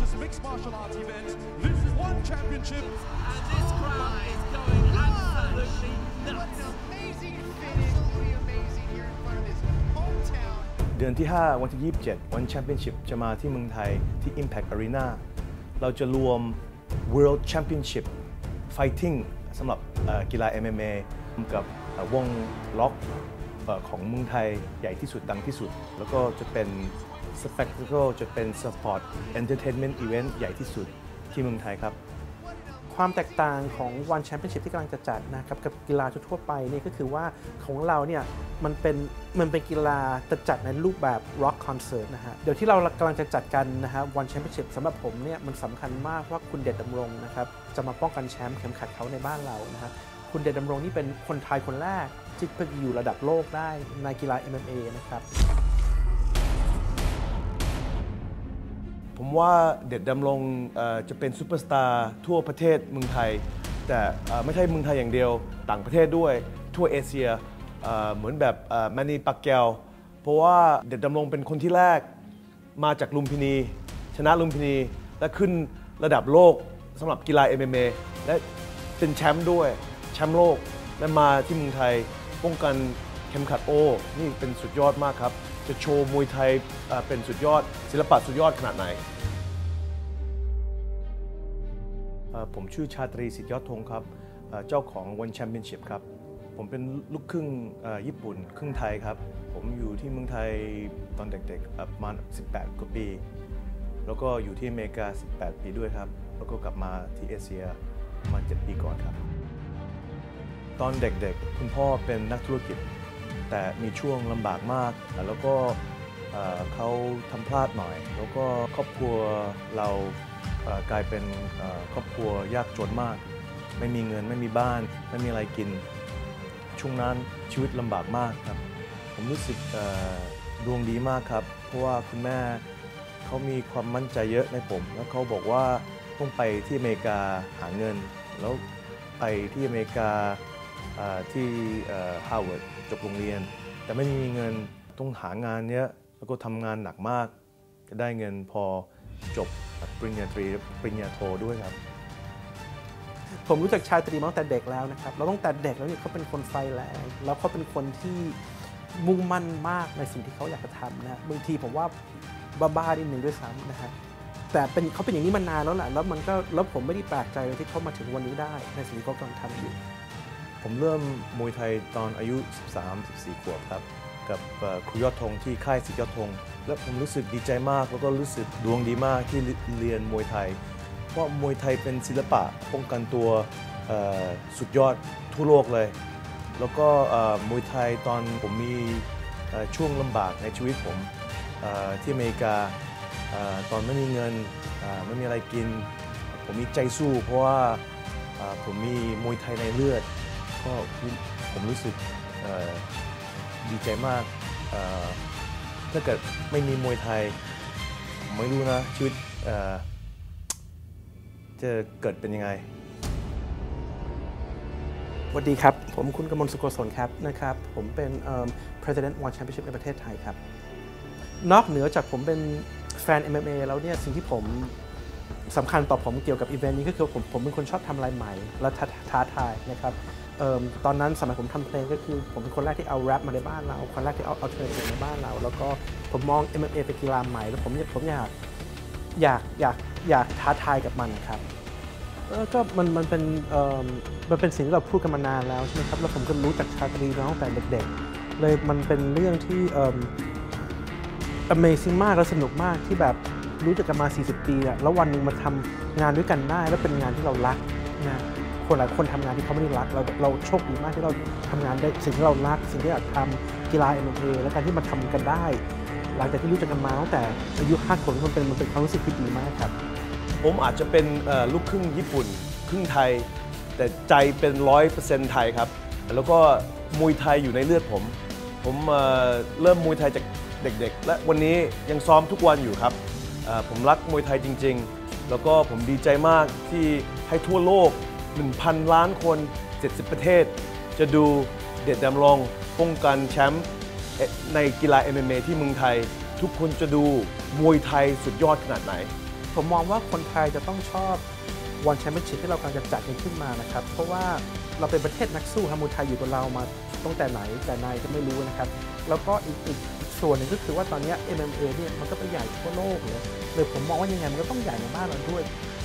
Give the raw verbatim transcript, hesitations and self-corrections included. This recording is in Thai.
this mixed martial arts event. This is ONE Championship. And this crowd is going absolutely nuts. What an amazing finish. Absolutely amazing here in front of his hometown. เดือนที่ ห้า วันที่ ยี่สิบเจ็ด ONE Championship จะมาที่เมืองไทยที่ Impact Arena เราจะรวม World Championship Fighting สำหรับกีฬา เอ็ม เอ็ม เอ กับวงล็อกของเมืองไทยใหญ่ที่สุดดังที่สุดแล้วก็จะเป็น Spectacle จะเป็น Sport Entertainment Event ใหญ่ที่สุดที่เมืองไทยครับความแตกต่างของ ONE Championship ที่กำลังจะจัดนะครับกับกีฬาทั่วไปนี่ก็คือว่าของเราเนี่ยมันเป็นมันเป็นกีฬาจะจัดในรูปแบบ Rock Concert นะฮะเดี๋ยวที่เรากำลังจะจัดกันนะฮะ ONE Championship สำหรับผมเนี่ยมันสำคัญมากว่าคุณเดชดำรงนะครับจะมาป้องกันแชมป์เข็มขัดเขาในบ้านเรานะฮะคุณเดชดำรงนี่เป็นคนไทยคนแรกที่ไปอยู่ระดับโลกได้ในกีฬา เอ็ม เอ็ม เอ นะครับผมว่าเดชดำรงจะเป็นซูเปอร์สตาร์ทั่วประเทศเมืองไทยแต่ไม่ใช่เมืองไทยอย่างเดียวต่างประเทศด้วยทั่วเอเชียเหมือนแบบแมนนีปักแกวเพราะว่าเดชดำรงเป็นคนที่แรกมาจากลุมพินีชนะลุมพินีและขึ้นระดับโลกสำหรับกีฬา เอ็ม เอ็ม เอ และเป็นแชมป์ด้วยแชมป์โลกและมาที่เมืองไทยป้องกันเข็มขัดโอนี่เป็นสุดยอดมากครับจะโชว์มวยไทยเป็นสุดยอดศิลปะสุดยอดขนาดไหนผมชื่อชาตรีสิทธิยอดธงครับเจ้าของ ONE Championship ครับผมเป็นลูกครึ่งญี่ปุ่นครึ่งไทยครับผมอยู่ที่เมืองไทยตอนเด็กๆประมาณสิบแปดกว่าปีแล้วก็อยู่ที่อเมริกาสิบแปดปีด้วยครับแล้วก็กลับมาที่เอเชียประมาณเจ็ดปีก่อนครับตอนเด็กๆคุณพ่อเป็นนักธุรกิจแต่มีช่วงลำบากมากแล้วก็เขาทำพลาดหน่อยแล้วก็ครอบครัวเรากลายเป็นครอบครัวยากจนมากไม่มีเงินไม่มีบ้านไม่มีอะไรกินช่วงนั้นชีวิตลำบากมากครับผมรู้สึกดวงดีมากครับเพราะว่าคุณแม่เขามีความมั่นใจเยอะในผมแล้วเขาบอกว่าต้องไปที่อเมริกาหาเงินแล้วไปที่อเมริกาที่ฮาร์วาร์ดจบโรงเรียนแต่ไม่มีเงินต้องหางานเยอะแล้วก็ทำงานหนักมากจะได้เงินพอจบปริญญาตรีปริญญาโทด้วยครับผมรู้จักชาตรีมาตั้งแต่เด็กแล้วนะครับเราตั้งแต่เด็กแล้วเนี่ยเขาเป็นคนไฟแรงแล้วเขาเป็นคนที่มุ่งมั่นมากในสิ่งที่เขาอยากจะทำนะบางทีผมว่าบ้าๆนิดนึงด้วยซ้ำนะฮะแต่เป็นเขาเป็นอย่างนี้มานานแล้วแหละแล้วมันก็แล้วผมไม่ได้แปลกใจเลยที่เขามาถึงวันนี้ได้ในสิ่งที่เขากำลังทำอยู่ผมเริ่มมวยไทยตอนอายุ สิบสาม สิบสี่ ขวบครับกับครูยอดธงที่ค่ายสิทธิยอดธงและผมรู้สึกดีใจมากแล้วก็รู้สึกดวงดีมากที่เรียนมวยไทยเพราะมวยไทยเป็นศิลปะป้องกันตัวสุดยอดทั่วโลกเลยแล้วก็มวยไทยตอนผมมีช่วงลำบากในชีวิตผมที่อเมริกาตอนไม่มีเงินไม่มีอะไรกินผมมีใจสู้เพราะว่าผมมีมวยไทยในเลือดก็ผมรู้สึกดีใจมากถ้าเกิดไม่มีมวยไทยไม่รู้นะชีวิตจะเกิดเป็นยังไงสวัสดีครับผมคุณกมลสุโกศลครับนะครับผมเป็น President ONE Championship ในประเทศไทยครับนอกเหนือจากผมเป็นแฟน เอ็ม เอ็ม เอ แล้วเนี่ยสิ่งที่ผมสำคัญต่อผมเกี่ยวกับอีเวนต์นี้ก็คือผมผมเป็นคนชอบทำอะไรใหม่และท้าทายนะครับตอนนั้นสมัยผมทำเพลงก็คือผมเป็นคนแรกที่เอาแรปมาในบ้านเราคนแรกที่เอาเอาเทรนด์ในบ้านเราแล้วก็ผมมอง เอ็ม เอ็ม เอ เป็นกีฬาใหม่แล้วผมผมอยากอยากอยากอยากท้าทายกับมันนะครับก็มันมันเป็นมันเป็นสิ่งที่เราพูดกันมานานแล้วใช่ไหมครับแล้วผมก็รู้จักชาตรีมาตั้งแต่เด็กๆเลยมันเป็นเรื่องที่ Amazing มากและสนุกมากที่แบบรู้จักกันมาสี่สิบปีอะแล้ววันหนึ่งมาทำงานด้วยกันได้แล้วเป็นงานที่เรารักนะคนหลายคนทำงานที่เขาไม่ได้รักเราเราโชคดีมากที่เราทำงานได้สิ่งที่เรารักสิ่งที่อยากทำกีฬา เอ็ม เอ็ม เอ และการที่มาทำกันได้หลังจากที่รู้จักกันมาตั้งแต่อายุห้าขวบมันเป็นมันเป็นความรู้สึกที่ดีมากครับผมอาจจะเป็นลูกครึ่งญี่ปุ่นครึ่งไทยแต่ใจเป็นร้อยเปอร์เซ็นต์ไทยครับแล้วก็มวยไทยอยู่ในเลือดผมผมเริ่มมวยไทยจากเด็กๆและวันนี้ยังซ้อมทุกวันอยู่ครับผมรักมวยไทยจริงๆแล้วก็ผมดีใจมากที่ให้ทั่วโลก หนึ่งพัน ล้านคนเจ็ดสิบประเทศจะดูเดชดำรงป้องกันแชมป์ในกีฬา เอ็ม เอ็ม เอ ที่เมืองไทยทุกคนจะดูมวยไทยสุดยอดขนาดไหนผมมองว่าคนไทยจะต้องชอบ ONE Championship ที่เรากำลังจะจัดกันขึ้นมานะครับเพราะว่าเราเป็นประเทศนักสู้ครับมวยไทยอยู่กับเรามาตั้งแต่ไหนแต่ไหนก็ไม่รู้นะครับแล้วก็อีกอีกส่วนหนึ่งก็คือว่าตอนนี้ เอ็ม เอ็ม เอ เนี่ยมันก็ไปใหญ่ทั่วโลกเลยเลยผมมองว่ายังไงมันก็ต้องใหญ่ในบ้านเราด้วย